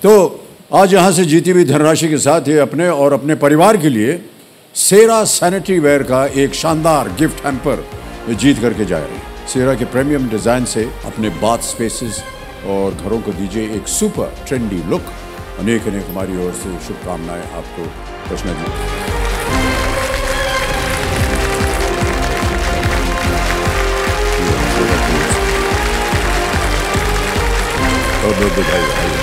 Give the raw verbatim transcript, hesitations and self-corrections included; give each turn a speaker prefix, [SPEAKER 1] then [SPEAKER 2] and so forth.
[SPEAKER 1] तो आज यहाँ से जीती हुई धनराशि के साथ ये अपने और अपने परिवार के लिए सेरा सैनिटरी वेयर का एक शानदार गिफ्ट हैम्पर जीत करके जा रही है। सेरा के प्रीमियम डिज़ाइन से अपने बाथ स्पेसेस और घरों को दीजिए एक सुपर ट्रेंडी लुक। अनेक अनेक हमारी ओर से शुभकामनाएं आपको कृष्णा जी। बहुत बहुत बधाई।